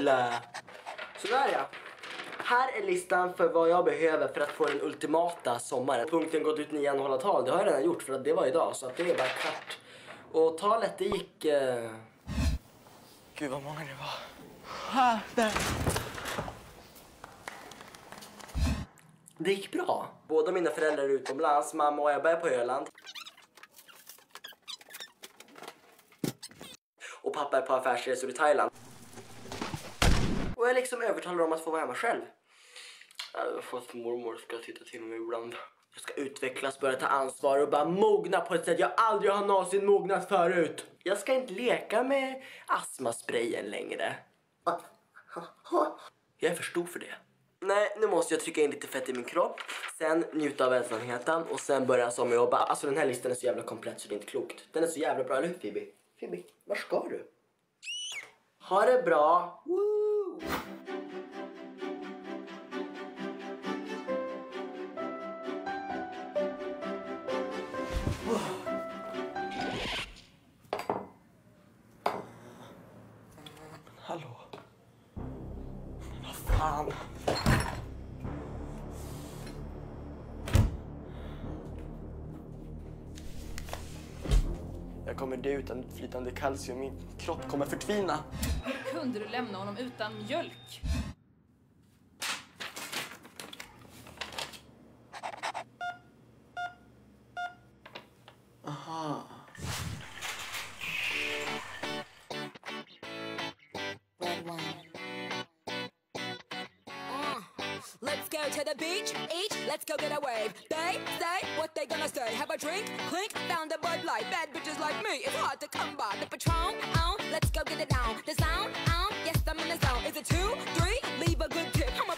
Blä. Sådär ja. Här är listan för vad jag behöver för att få den ultimata sommaren. Punkten gått ut 9 hålla tal. Det har jag redan gjort för att det var idag. Så att det är bara klart. Och talet det gick... Gud vad många det var. Här, där. Det gick bra. Båda mina föräldrar är utomlands. Mamma och Ebba är på Öland. Och pappa är på affärsresor i Thailand. Och jag liksom övertalar om att få vara hemma själv. Fast mormor ska titta till mig ibland. Jag ska utvecklas, börja ta ansvar och bara mogna på ett sätt jag aldrig har någonsin mognat förut. Jag ska inte leka med astmasprayen längre. Jag är för stor för det. Nej, nu måste jag trycka in lite fett i min kropp. Sen njuta av ensamheten och sen börja sommarjobba. Alltså den här listan är så jävla komplett så det är inte klokt. Den är så jävla bra, eller hur Phoebe? Phoebe, var ska du? Ha det bra! Woo! Hallå? Vad fan? Jag kommer dö utan flytande kalcium. Min kropp kommer förtvina. Hur kunde du lämna honom utan mjölk? Aha. Let's go to the beach, each, let's go get a wave. They say what they gonna say. Have a drink, clink, found a Bud Light. Bad bitches like me, it's hard to come by. The Patron, let's go get it down. The sound, yes I'm in the zone. Is it 2, 3? Leave a good tip. I'm a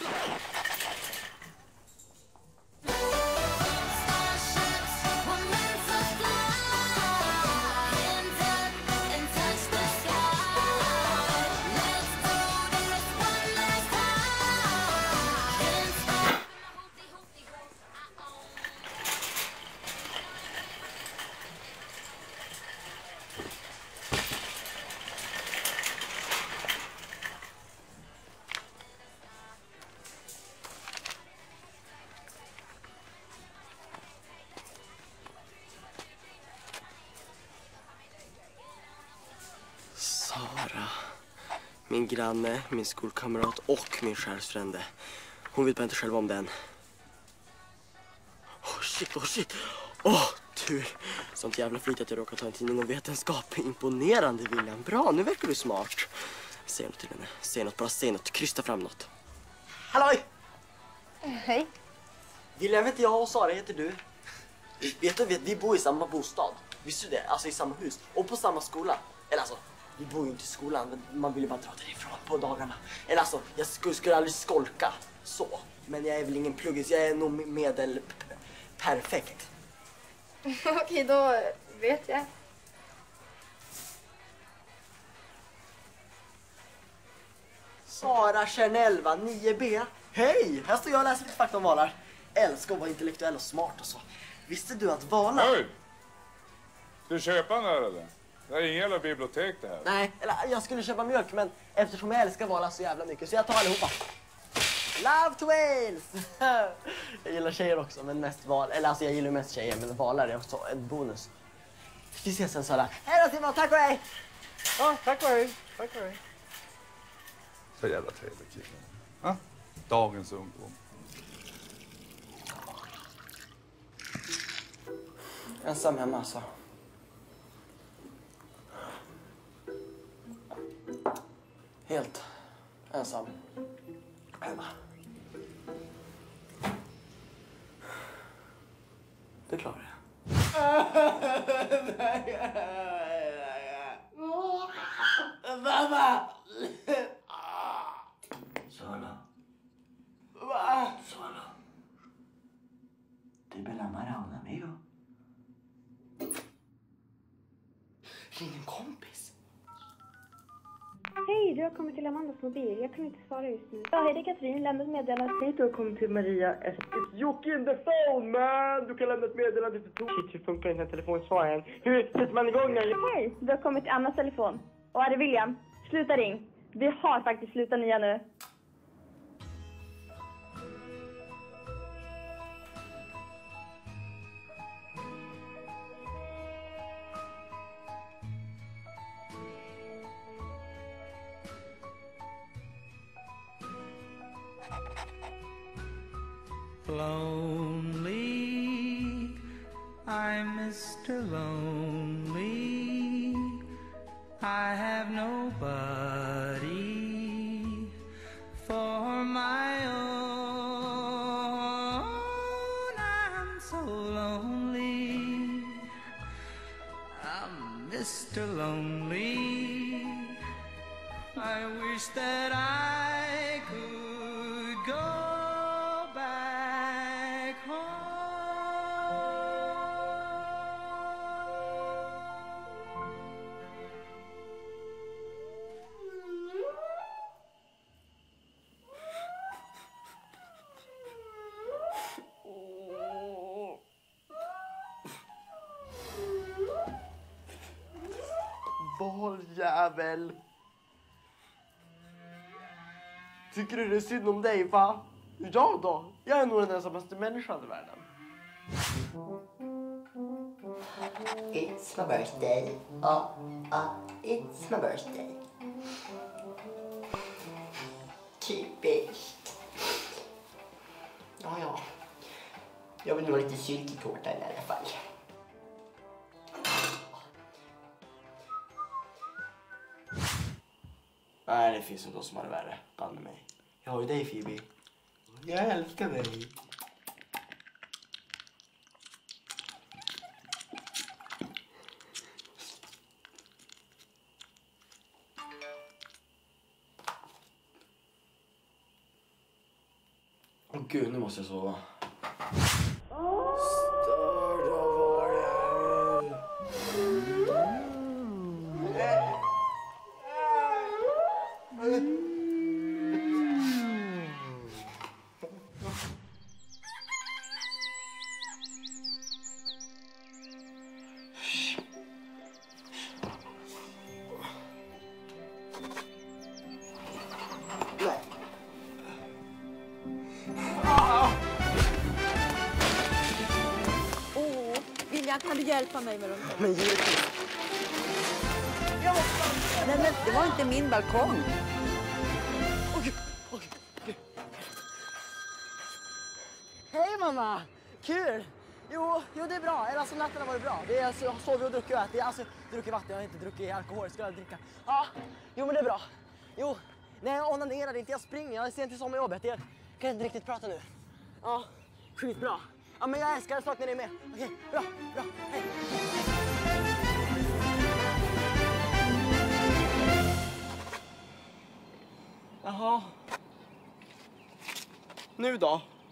Sara, min granne, min skolkamrat och min själsfrände. Hon vet bara inte själv om den. Shit. Tur. Sånt jävla flyt att jag råkar ta en tidning om vetenskap. Imponerande, William. Bra, nu verkar du smart. Säg något till henne. Säg något, bara säg något. Krysta fram något. Halloj! Hej. William heter jag och Sara heter du. Vet du, vi bor i samma bostad. Visste du det? Alltså i samma hus. Och på samma skola. Eller alltså, vi bor ju inte i skolan, men man vill ju bara dra därifrån på dagarna. Eller alltså, jag skulle aldrig skolka så. Men jag är väl ingen pluggis, jag är nog medel perfekt. Okej, då vet jag. Sara Kärnelva, 9B. Hej! Här står jag och läser lite fakta om valar. Älskar att vara intellektuell och smart och så. Visste du att valar... Hej! Ska du köpa den här eller? Det är ingen jävla bibliotek det här. Nej, eller jag skulle köpa mjölk, men eftersom jag älskar valar så jävla mycket så jag tar allihopa. Love to Wales! Jag gillar tjejer också, men mest val. Eller alltså jag gillar mest tjejer, men valar är också en bonus. Vi ses sen Sara. Hej då Simon, tack och hej! Ja, tack och hej. Tack och hej. Så jävla trevlig kille. Ja? Dagens ungdom. Ensam hemma alltså. Helt ensam hemma. Det klarar jag. Mamma! Sara. Va? Sara. Ti bella mare un amigo. Ring en kompis. Hej, du har kommit till Amandas mobil. Jag kan inte svara just nu. Ja, hej, det är Katrin. Lämna ett meddelande. Hej, du har kommit till Maria. It's Jocke in the phone, man! Du kan lämna ett meddelande till Tor. Shit, hur funkar den här telefonsvararen? Hur sätter man igång den? Hej, du har kommit till Annas telefon. Och är det William? Sluta ring. Vi har faktiskt slutat 9 nu. Lonely, I'm Mr. Lonely. I have nobody for my own. I'm so lonely. I'm Mr. Lonely. I wish that I could go back home. Boljävel. Tycker du det är synd om dig, va? Jag då? Jag är nog den ensammaste människan i världen. It's my birthday. It's my birthday. Typiskt. Ja. Jag vill nog ha lite syltetårta i alla fall. Nej, det finns något som är värre. Bland med mig. Jag har ju dig, Phoebe. Jag älskar dig. Åh gud, nu måste jag sova. Störd av vad jag är. William, kan du hjälpa mig med dem? Men givetvis. Nej, men det var inte min balkong. Okej. Hej mamma! Kul! Jo, det är bra. Eller alltså natten har varit bra. Det är alltså, jag sover och druckit och ätit. Alltså, druckit vatten, jag har inte druckit alkohol. Ska jag dricka? Ja, jo men det är bra. Jo, nej jag onanerar inte. Jag springer. Jag är sent till sommarjobbet. Jag kan inte riktigt prata nu. Ja, skitbra. Ja, men jag älskar att sakna dig med. Okej, bra. Hej. Jaha. Nu då?